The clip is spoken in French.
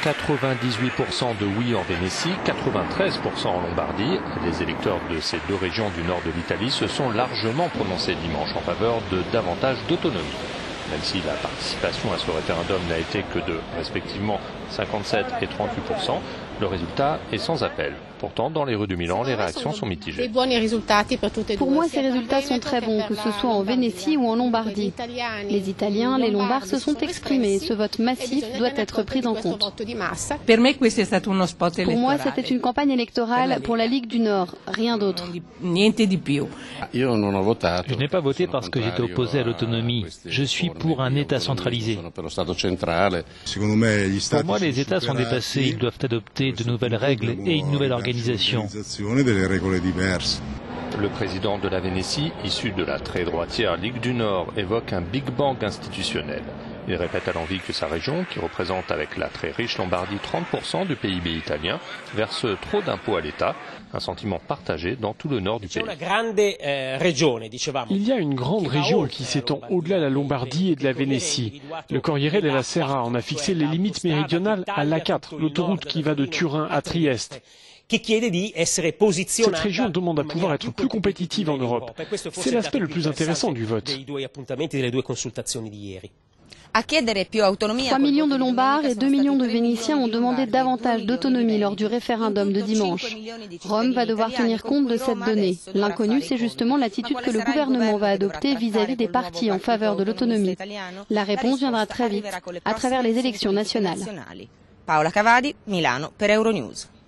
98% de oui en Vénétie, 93% en Lombardie. Les électeurs de ces deux régions du nord de l'Italie se sont largement prononcés dimanche en faveur de davantage d'autonomie. Même si la participation à ce référendum n'a été que de respectivement 57 et 38%, le résultat est sans appel. Pourtant, dans les rues de Milan, les réactions sont mitigées. Pour moi, ces résultats sont très bons, que ce soit en Vénétie ou en Lombardie. Les Italiens, les Lombards se sont exprimés. Ce vote massif doit être pris en compte. Pour moi, c'était une campagne électorale pour la Ligue du Nord, rien d'autre. Je n'ai pas voté parce que j'étais opposé à l'autonomie. Je suis pour un État centralisé. Pour moi, les États sont dépassés. Ils doivent adopter de nouvelles règles et une nouvelle organisation. Le président de la Vénétie, issu de la très droitière Ligue du Nord, évoque un Big Bang institutionnel. Il répète à l'envi que sa région, qui représente avec la très riche Lombardie 30% du PIB italien, verse trop d'impôts à l'État, un sentiment partagé dans tout le nord du pays. Il y a une grande région qui s'étend au-delà de la Lombardie et de la Vénétie. Le Corriere della Sera en a fixé les limites méridionales à l'A4, l'autoroute qui va de Turin à Trieste. Cette région demande à pouvoir être plus compétitive en Europe. C'est l'aspect le plus intéressant du vote. 3 millions de Lombards et 2 millions de Vénitiens ont demandé davantage d'autonomie lors du référendum de dimanche. Rome va devoir tenir compte de cette donnée. L'inconnu, c'est justement l'attitude que le gouvernement va adopter vis-à-vis des partis en faveur de l'autonomie. La réponse viendra très vite, à travers les élections nationales. Paola Cavadi, Milano, per Euronews.